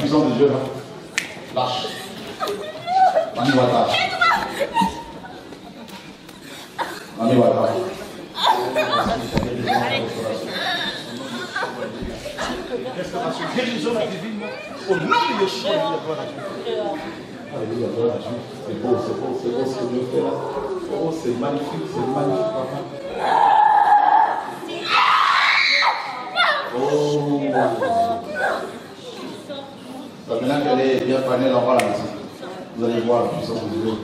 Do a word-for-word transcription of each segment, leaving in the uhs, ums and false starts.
puissance de Dieu, là. Lâche. Mani Wata. Mani Wata. Guérison divine au nom de Yeshua. Alléluia, c'est beau, c'est beau, c'est beau ce que Dieu fait là. Oh, c'est magnifique, c'est magnifique, papa. Oh. Ça, maintenant qu'elle est bien panée là-bas, là, vous allez voir la puissance de Dieu.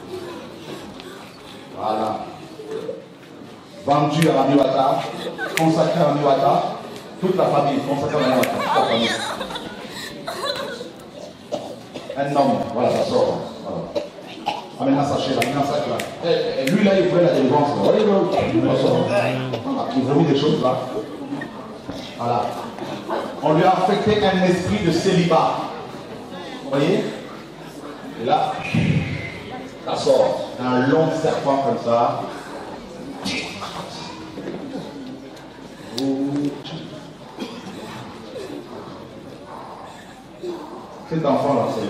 Voilà. Vendu à la Miwata, consacré à la Miwata, toute la famille consacrée à la Miwata, toute la famille. Un homme, voilà, ça sort. Voilà. Amène un sachet là, amène un sac là. Et, et lui là, il voulait la délivrance. Voilà, il vomit des choses là. Voilà. On lui a affecté un esprit de célibat. Vous voyez? Et là, ça sort. Un long serpent comme ça. Cet enfant-là, c'est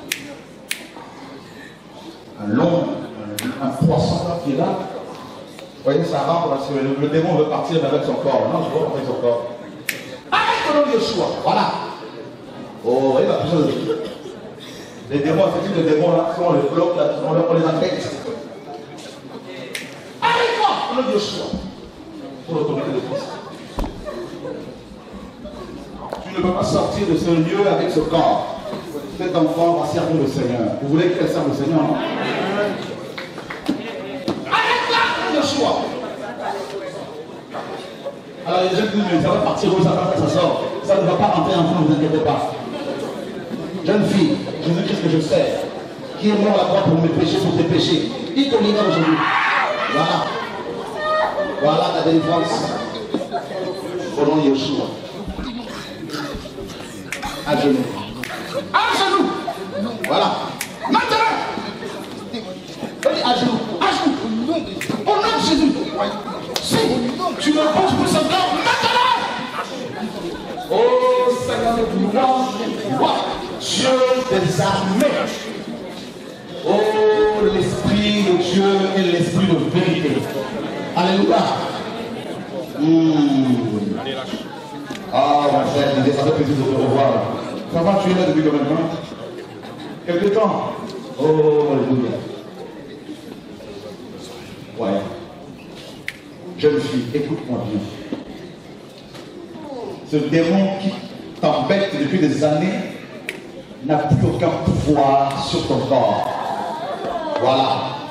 un long, un, un poisson là, qui est là. Vous voyez, ça rentre parce que le, le démon veut partir avec son corps. Non, je vois avec son corps. Arrête au nom de Yeshua. Voilà. Oh, vous voyez la puissance de Dieu. Les démons, ce type de démons là, si on les bloque, là, on, on les affecte. Arrête-moi au nom de Yeshua. Pour l'autorité de Christ. Tu ne peux pas sortir de ce lieu avec ce corps. Cet enfant va servir le Seigneur. Vous voulez qu'elle serve le Seigneur, non? Arrête-la, Yeshua. Alors les gens disent, mais ça va partir où ça va, ça sort. Ça ne va pas rentrer en vous, ne vous inquiétez pas. Jeune fille, Jésus-Christ que je sais, qui est mort à la croix pour mes péchés, pour tes péchés. Il te libère aujourd'hui. Voilà. Voilà ta délivrance. Au nom de Yeshua. À genoux. À genoux. Voilà. Maintenant. À genoux. À genoux. Au nom de Jésus. Si tu me penses pour ce corps, maintenant. Oh Seigneur de gloire, Dieu des armées. Oh l'Esprit de Dieu et l'Esprit de vérité. Alléluia. Mmh. Ah, ma frère, ça fait plaisir de te revoir. Ça va, tu es là depuis combien de temps? Quelque temps? Oh, alléluia. Ouais. Jeune fille, écoute-moi bien. Ce démon qui t'embête depuis des années n'a plus aucun pouvoir sur ton corps. Voilà.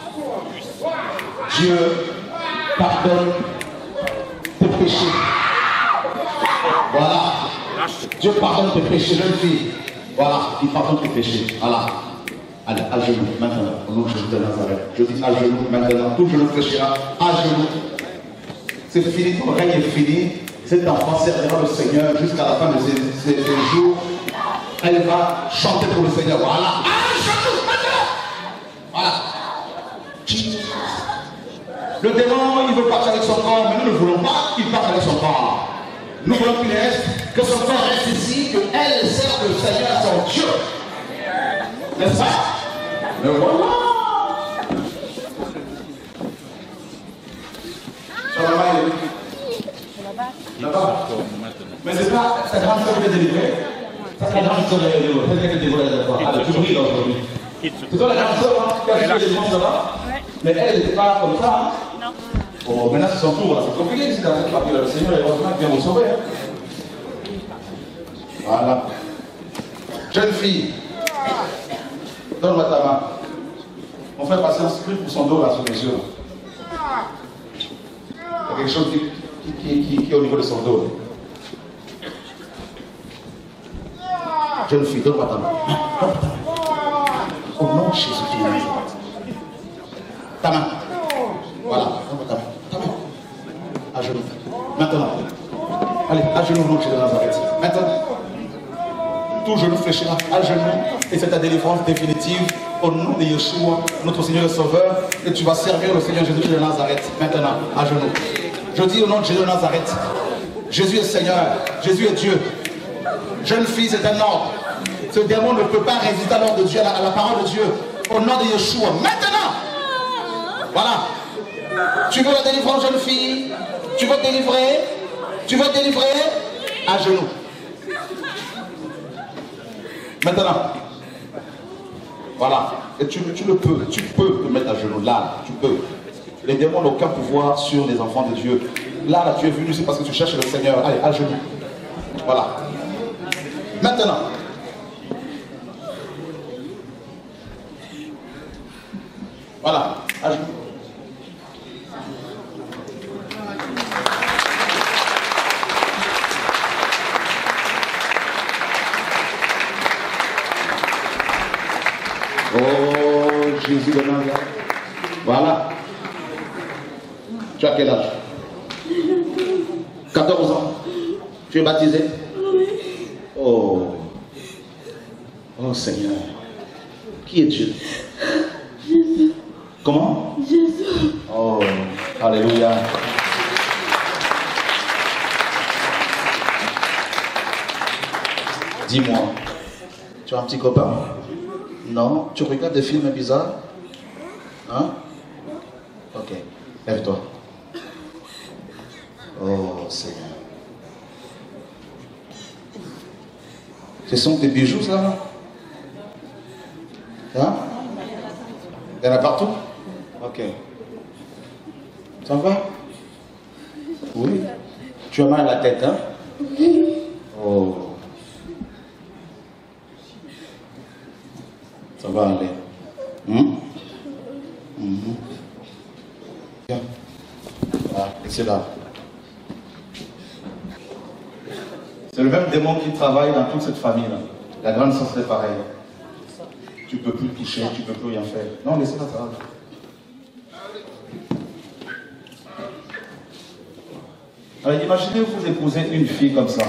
Dieu pardonne tes péchés. Voilà. Dieu pardonne tes péchés, jeune fille. Voilà, il pardonne tes péchés. Voilà. Allez, à genoux, maintenant, au nom de Jésus de Nazareth. Je dis à genoux, maintenant, tout genou fléchira, à genoux. C'est fini, ton règne est fini. Cet enfant servira le Seigneur jusqu'à la fin de ses, ses, ses jours. Elle va chanter pour le Seigneur. Voilà. À genoux, maintenant. Voilà. Le démon, il veut partir avec son corps, mais nous ne voulons pas qu'il parte avec son corps. Nous voulons qu'il reste, que son corps reste ici, qu'elle serve le Seigneur, son Dieu. N'est-ce pas? Mais voilà. Ça va mal. Là-bas. Mais c'est pas sa grande sœur qui est délivrée. Ça, c'est la grande sœur qui est délivrée. C'est elle qui est délivrée là-bas. Ah, tu brilles aujourd'hui. C'est toi la grande sœur qui a fait des délivrance là-bas? Mais elle n'était pas comme ça. Non. Oh, maintenant c'est son tour là. C'est compliqué ici dans cette partie là. Le Seigneur est heureusement qui vient vous sauver. Hein. Voilà. Jeune fille. Donne-moi ta main. On fait passer un script pour son dos là sur les yeux. Il y a quelque chose qui, qui, qui, qui est au niveau de son dos. Jeune fille, donne-moi ta main. Au nom de Jésus de Nazareth. Ta main. Voilà, donne-moi ta main. Ta main. À genoux. Maintenant. Allez, à genoux au nom de Jésus de Nazareth. Maintenant. Tout genou fléchira à genoux. Et c'est ta délivrance définitive au nom de Yeshua, notre Seigneur et Sauveur. Et tu vas servir le Seigneur Jésus de Nazareth. Maintenant, à genoux. Je dis au nom de Jésus de Nazareth. Jésus est Seigneur. Jésus est Dieu. Jeune fille, c'est un ordre. Ce démon ne peut pas résister à l'ordre de Dieu, à la, à la parole de Dieu. Au nom de Yeshua. Maintenant. Voilà. Tu veux la délivrance, jeune fille? Tu veux te délivrer? Tu veux te délivrer? À genoux. Maintenant. Voilà. Et tu, tu le peux. Tu peux te mettre à genoux. Là, tu peux. Les démons n'ont aucun pouvoir sur les enfants de Dieu. Là, là, tu es venu, c'est parce que tu cherches le Seigneur. Allez, à genoux. Voilà. Maintenant. Voilà. À genoux. Oh, Jésus de Nazareth. Voilà. Tu as quel âge? quatorze ans. Tu es baptisé? Oh. Oh Seigneur. Qui est Dieu? Jésus. Comment? Jésus. Oh. Alléluia. Dis-moi. Tu as un petit copain? Non? Tu regardes des films bizarres? Hein? Ok. Lève-toi. Oh Seigneur. Ce sont tes bijoux, ça? Hein? Il y en a partout? Ok. Ça va? Oui. Tu as mal à la tête, hein? Oh. Ça va aller. Hum? Hum. Viens. Voilà, c'est là. C'est le même démon qui travaille dans toute cette famille-là. La grande sœur, c'est pareil. Tu ne peux plus toucher, tu ne peux plus rien faire. Non, laissez-la, ça va. Alors, imaginez vous épousez une fille comme ça.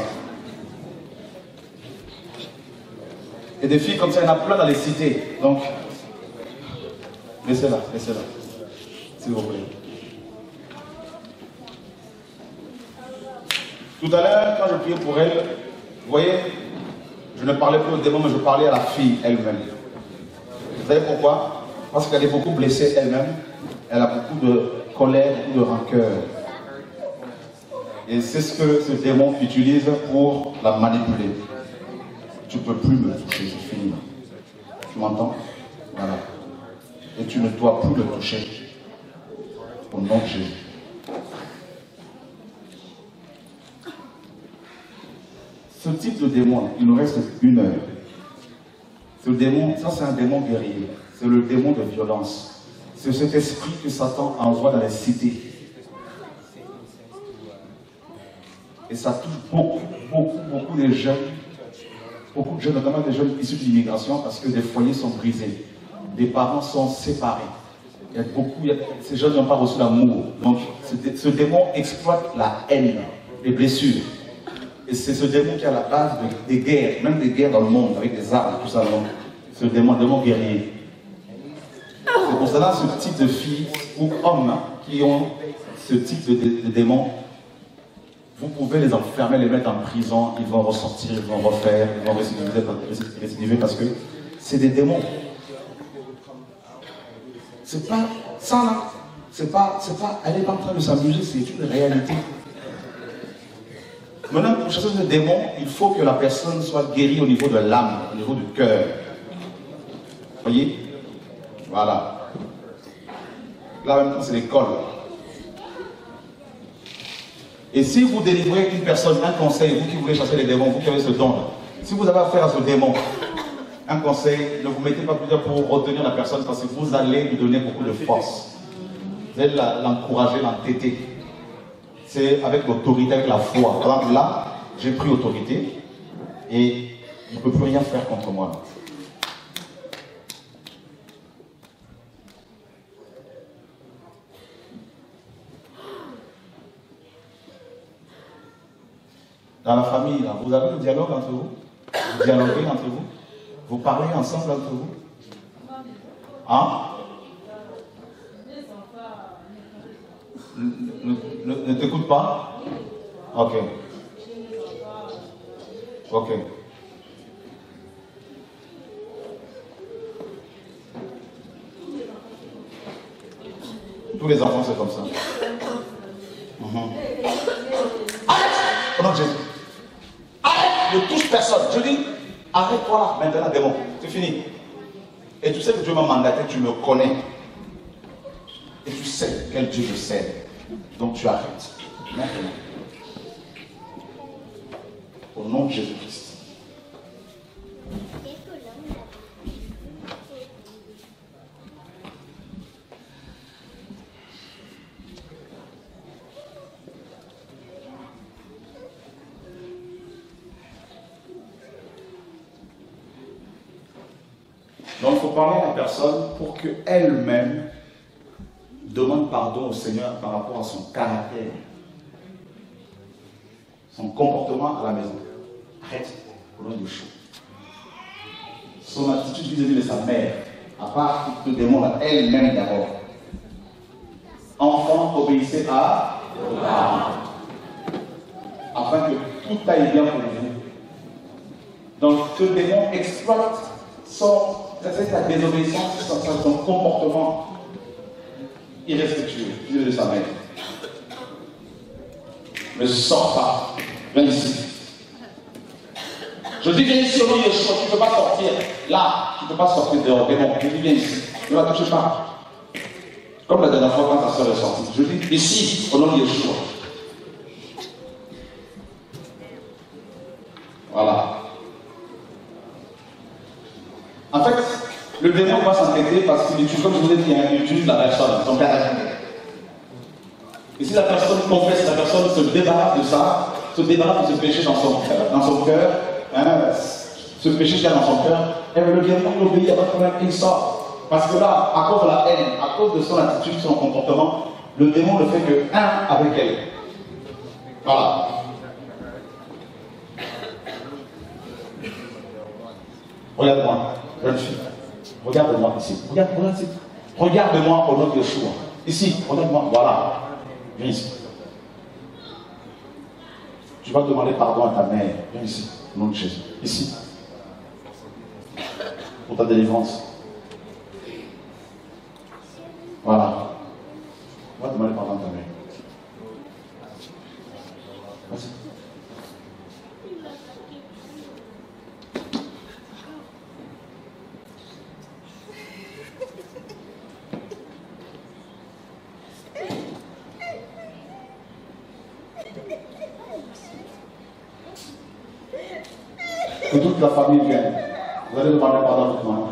Et des filles comme ça, il y en a plein dans les cités. Donc, laissez-la, laissez-la. Si vous voulez. Tout à l'heure, quand je priais pour elle, vous voyez, je ne parlais plus au démon, mais je parlais à la fille elle-même. Vous savez pourquoi? Parce qu'elle est beaucoup blessée elle-même. Elle a beaucoup de colère, beaucoup de rancœur. Et c'est ce que ce démon utilise pour la manipuler. Tu ne peux plus me toucher, c'est fini. Tu m'entends? Voilà. Et tu ne dois plus le toucher. Au nom de Jésus. Ce type de démon, il nous reste une heure. Ce démon, ça c'est un démon guerrier. C'est le démon de violence. C'est cet esprit que Satan envoie dans les cités. Et ça touche beaucoup, beaucoup, beaucoup de jeunes. Beaucoup de jeunes, notamment des jeunes issus de l'immigration, parce que des foyers sont brisés. Des parents sont séparés. Il y a beaucoup, il y a, ces jeunes n'ont pas reçu l'amour. Donc ce démon exploite la haine, les blessures. Et c'est ce démon qui est à la base de, des guerres, même des guerres dans le monde, avec des armes, tout ça. Donc, ce démon, démon guerrier. C'est pour cela ce type de filles ou hommes hein, qui ont ce type de, de, de démon, vous pouvez les enfermer, les mettre en prison, ils vont ressortir, ils vont refaire, ils vont récidiver, récidiver parce que c'est des démons. C'est pas ça là, c'est pas, c'est pas, elle n'est pas en train de s'amuser, c'est une réalité. Maintenant, pour chasser ce démon, il faut que la personne soit guérie au niveau de l'âme, au niveau du cœur. Voyez? Voilà. Là, en même temps, c'est l'école. Et si vous délivrez une personne, un conseil, vous qui voulez chasser les démons, vous qui avez ce don, si vous avez affaire à ce démon, un conseil, ne vous mettez pas plus tard pour retenir la personne parce que vous allez lui donner beaucoup de force. Vous allez l'encourager, l'entêter. C'est avec l'autorité, avec la foi. Par exemple, là, j'ai pris autorité et il ne peut plus rien faire contre moi. Dans la famille, là, vous avez le dialogue entre vous? Vous dialoguez entre vous? Vous parlez ensemble entre vous? Hein? Ne, ne, ne t'écoute pas? Ok. Ok. Tous les enfants, c'est comme ça. Mmh. Arrête! Au nom de Jésus. Arrête! Ne touche personne. Je dis, arrête-toi là, maintenant, démon. C'est fini. Et tu sais que Dieu m'a mandaté, tu me connais. Et tu sais quel Dieu je sais. Donc tu arrêtes. Maintenant. Au nom de Jésus-Christ. Donc il faut parler à la personne pour qu'elle-même demande pardon au Seigneur par rapport à son caractère, son comportement à la maison. Arrête, au nom de Dieu. Son attitude vis-à-vis de sa mère, à part qu'il te demande à elle-même d'abord. Enfant, obéissez à vos parents, afin que tout aille bien pour vous. Donc ce démon exploite son, c'est sa désobéissance, son, son comportement irrespectueux vis-à-vis de sa mère. Ne sors pas, viens ici. Je dis viens ici au nom de Yeshua, tu ne peux pas sortir. Là, tu ne peux pas sortir dehors, démon. Je dis viens ici, ne la touche pas. Comme la dernière fois quand ta soeur est sortie. Je dis ici, au nom de Yeshua. Voilà. En fait, le démon va s'entêter parce qu'il utilise, comme je vous ai dit, il utilise la personne, son caractère. Et si la personne confesse, la personne se débarrasse de ça, se débarrasse de ce péché dans son cœur, dans son cœur, hein, ce péché qu'il y a dans son cœur, elle le démon l'obéit avant quand même qu'il sort. Parce que là, à cause de la haine, à cause de son attitude, son comportement, le démon ne fait que un avec elle. Voilà. Regarde-moi, jeune fille. Regarde-moi ici. Regarde-moi ici. Regarde-moi au nom de Yeshua. Ici, regarde-moi. Voilà. Viens ici. Tu vas demander pardon à ta mère. Viens ici, au nom de Jésus. Ici. Pour ta délivrance. Voilà. Tu vas demander pardon à ta mère. Vas-y. Que toute la famille vienne. Vous allez demander pardon à votre maman.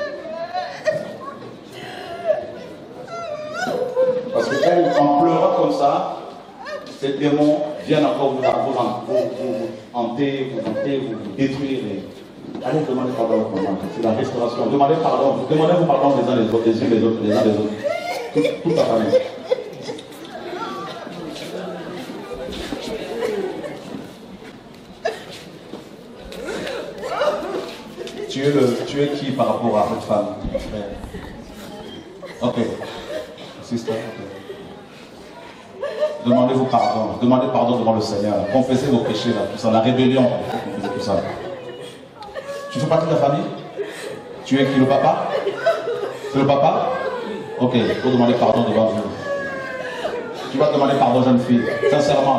Parce qu'elle, en pleurant comme ça, ces démons viennent encore vous, vous, vous, vous hanter, vous hanter, vous, vous détruire. Et allez demander pardon à votre maman. C'est la restauration. Demandez pardon. Vous demandez vous pardon les uns les autres, les uns les autres, les uns les autres. Toute, toute la famille. Tu es, le, tu es qui par rapport à cette femme? Ok. Sister. Okay. Demandez-vous pardon. Demandez pardon devant le Seigneur. Confessez vos péchés, là, tout ça. La rébellion, tout ça. Tu fais partie de la famille? Tu es qui, le papa? C'est le papa? Ok. Il faut demander pardon devant vous. Tu vas demander pardon, jeune fille. Sincèrement.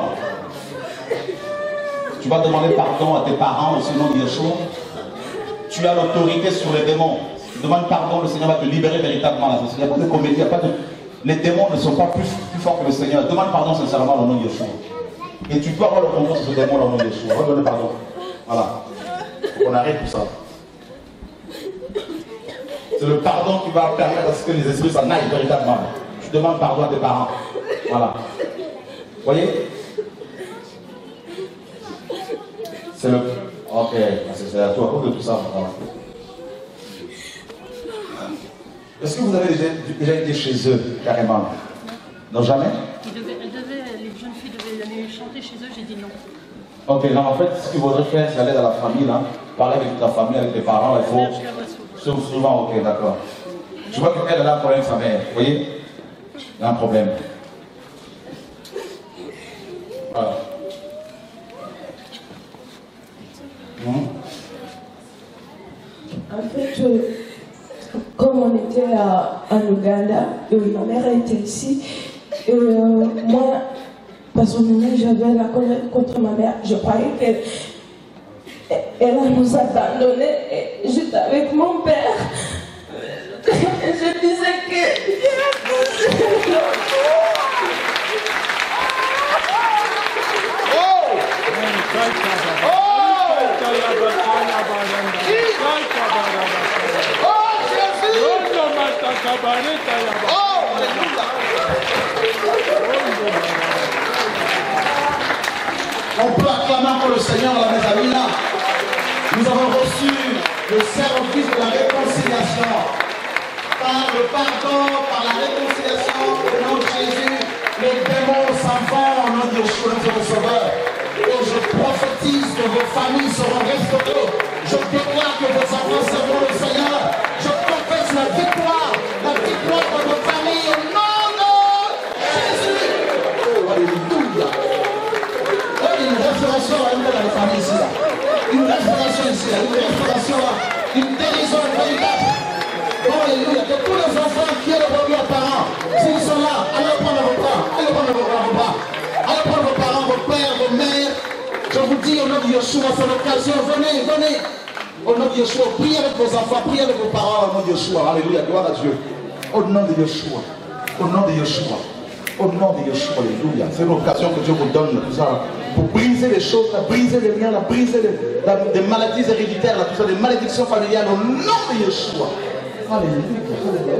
Tu vas demander pardon à tes parents aussi, au nom de Yeshua. Tu as l'autorité sur les démons. Demande pardon, le Seigneur va te libérer véritablement. Il n'y a pas de comédie, il n'y a pas de... Les démons ne sont pas plus, plus forts que le Seigneur. Demande pardon sincèrement au nom de Yeshua. Et tu peux avoir le contrôle sur ce démon au nom de Yeshua. Redonne pardon. Voilà. On arrête tout ça. C'est le pardon qui va permettre à ce que les esprits s'en aillent véritablement. Tu demandes pardon à tes parents. Voilà. Vous voyez? C'est le... Ok, c'est à toi, à cause de tout ça. Voilà. Est-ce que vous avez déjà, déjà été chez eux, carrément? Non, jamais? Ils devaient, ils devaient, les jeunes filles devaient aller chanter chez eux, j'ai dit non. Ok, non, en fait, ce qu'il faudrait faire, c'est aller dans la famille, là, parler avec ta famille, avec tes parents, il faut... Souvent, souvent, ok, d'accord. Je vois qu'elle a un problème avec sa mère, vous voyez? Il y a un problème. Voilà. En fait, euh, comme on était j'étais en Ouganda, et ma mère était ici. Et euh, moi, personnellement, j'avais la colère contre ma mère. Je croyais qu'elle elle nous a abandonnés. Et j'étais avec mon père. Je disais que... On peut acclamer pour le Seigneur, là, mes amis, là. Nous avons reçu le service de la réconciliation. Par le pardon, par la réconciliation, au nom de Jésus, les démons s'en vont au nom de Yeshua, notre Sauveur. Et je prophétise que vos familles seront restaurées. Je déclare que vos enfants seront le Seigneur. Je confesse la victoire, la victoire de vos familles au nom de Jésus. Oh, alléluia. Oh, il y a une restauration à dans les familles ici. Là. Une restauration ici, là. Une restauration, là. Une guérison véritable. Oh, alléluia. Que tous les enfants qui ont le leurs parents, s'ils sont là, allez prendre vos bras. Allez prendre vos bras. Allez prendre vos parents, vos pères, vos mères. Je vous dis au nom de Yeshua, c'est l'occasion. Venez, venez. Au nom de Yeshua, priez avec vos enfants, priez avec vos parents. Au nom de Yeshua, alléluia, gloire à Dieu. Au nom de Yeshua, au nom de Yeshua, au nom de Yeshua, alléluia. C'est l'occasion que Dieu vous donne tout ça, pour briser les choses, là, briser les liens, là, briser les, là, des maladies héréditaires, là, tout ça, des malédictions familiales. Au nom de Yeshua. Alléluia.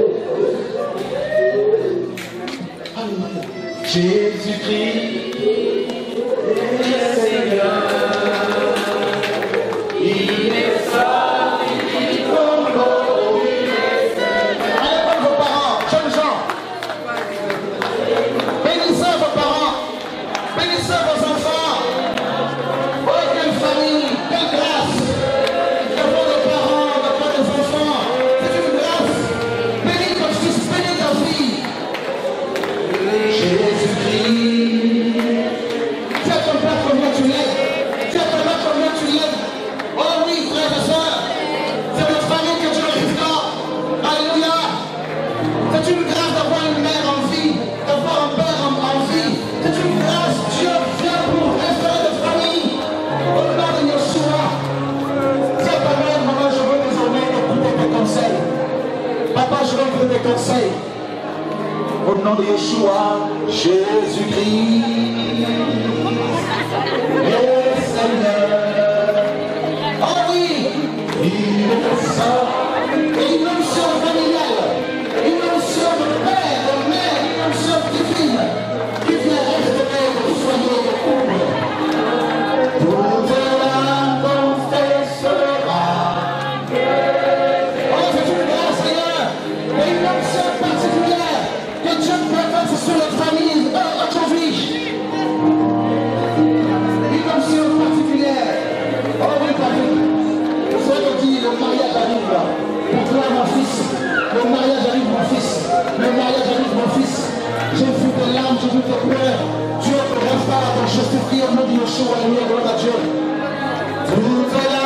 Alléluia. Jésus-Christ est Seigneur. Il est ça, il est bon, il est Seigneur. Allez prendre vos parents, jeunes gens. Bénissez vos parents. Bénissez vos enfants. Oh, quelle famille, quelle grâce. D'avoir des parents, d'avoir des enfants. C'est une grâce. Bénis ton fils, bénis ta fille. Jésus-Christ. Tu as ton père combien tu l'aimes. Tu as ton mère combien tu l'aimes. Oh oui, frères et sœurs, c'est notre famille que Dieu restaure. Alléluia. C'est une grâce d'avoir une mère en vie, d'avoir un père en, en vie. C'est une grâce. Dieu vient pour restaurer notre famille. Au nom de Yeshua. Tiens ta mère, maman, je veux désormais écouter tes conseils. Papa, je veux écouter tes conseils. Au nom de Yeshua, Jésus-Christ est Seigneur. Oh oui, il est ça. Et une onction familiale, une onction de père, de mère, une onction divine qui vient restaurer vos foyers de couple. Toute l'âme confessera. Oh, c'est une grâce, Seigneur. Et une onction particulière que Dieu peut faire sur notre famille aujourd'hui. Une onction particulière. Oh oui, David. Vous avez dit, le mariage arrive là. Pour toi, mon fils. Le mariage arrive, mon fils. Le mariage arrive, mon fils. J'ai vu tes larmes, j'ai vu tes pleurs. Dieu te répare, donc je te prie au nom de Yeshua, alléluia, gloire à Dieu. Toute l'âme.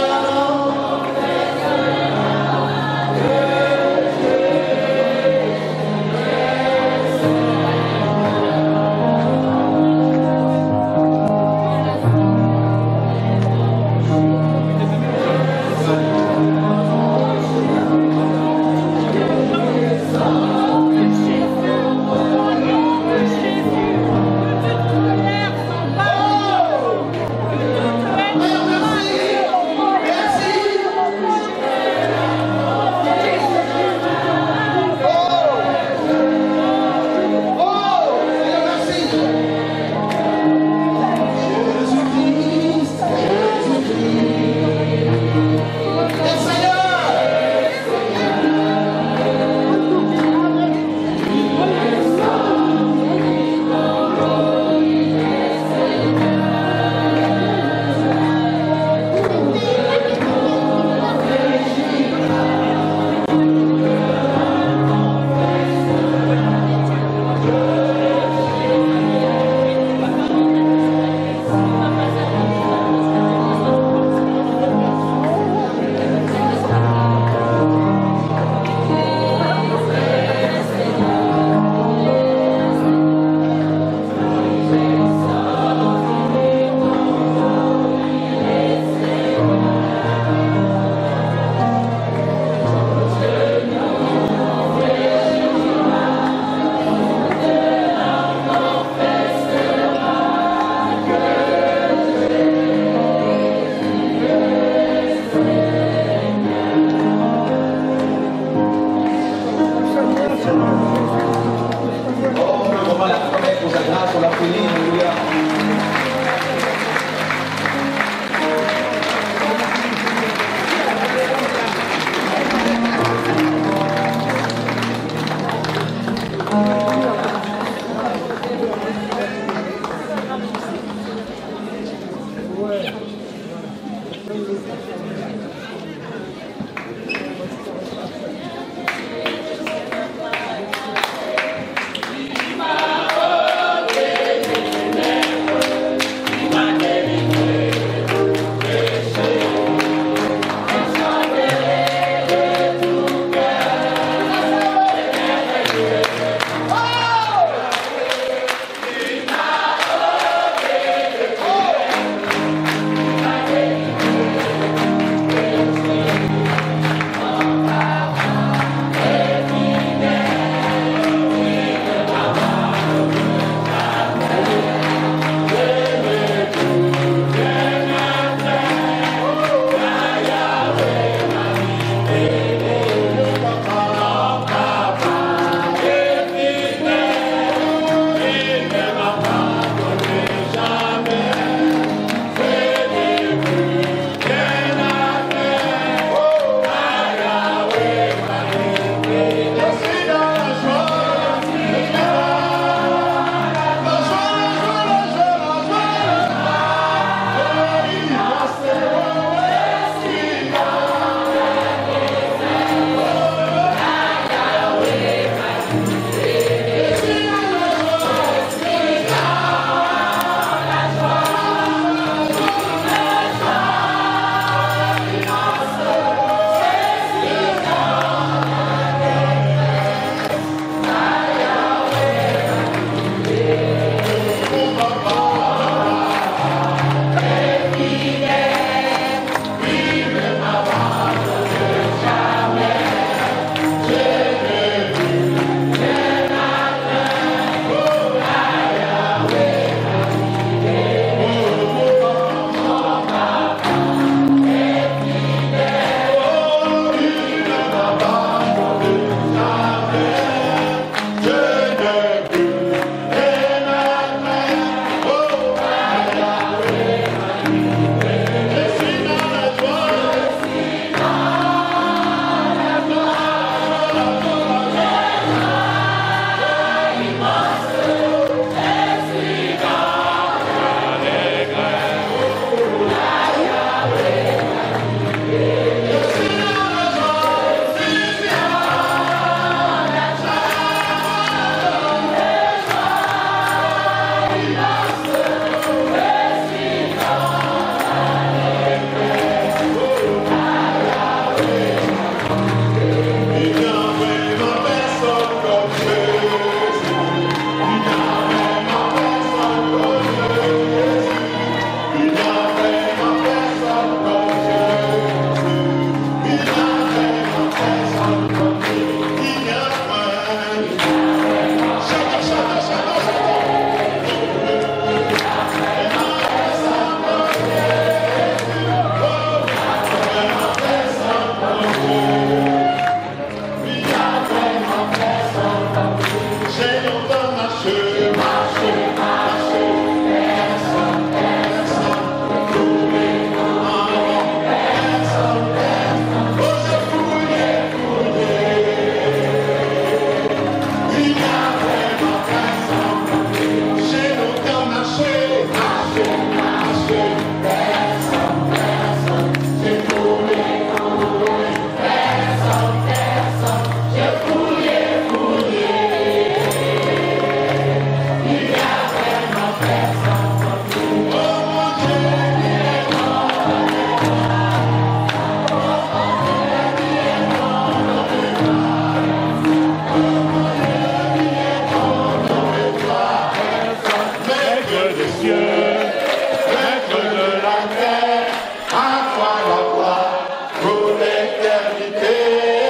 Oh! l'éternité.